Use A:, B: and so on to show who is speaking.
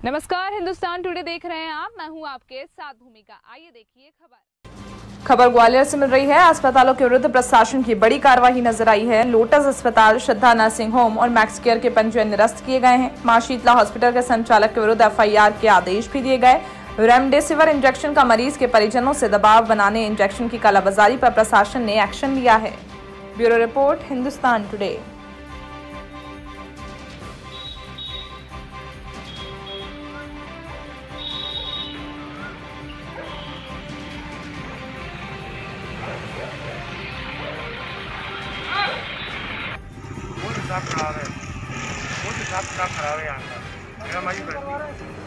A: नमस्कार, हिंदुस्तान टुडे देख रहे हैं आप। मैं हूं आपके साथ भूमिका। आइए देखिए
B: खबर ग्वालियर से मिल रही है। अस्पतालों के विरुद्ध प्रशासन की बड़ी कार्रवाई नजर आई है। लोटस अस्पताल, श्रद्धा नर्सिंग होम और मैक्स केयर के पंजीयन निरस्त किए गए हैं। मां शीतला हॉस्पिटल के संचालक के विरुद्ध एफआईआर के आदेश भी दिए गए। रेमडेसिविर इंजेक्शन का मरीज के परिजनों से दबाव बनाने इंजेक्शन की कालाबाजारी पर प्रशासन ने एक्शन लिया है। Bureau report, Hindustan Today.
C: बहुत खराब है यहाँ का। मेरा मरीज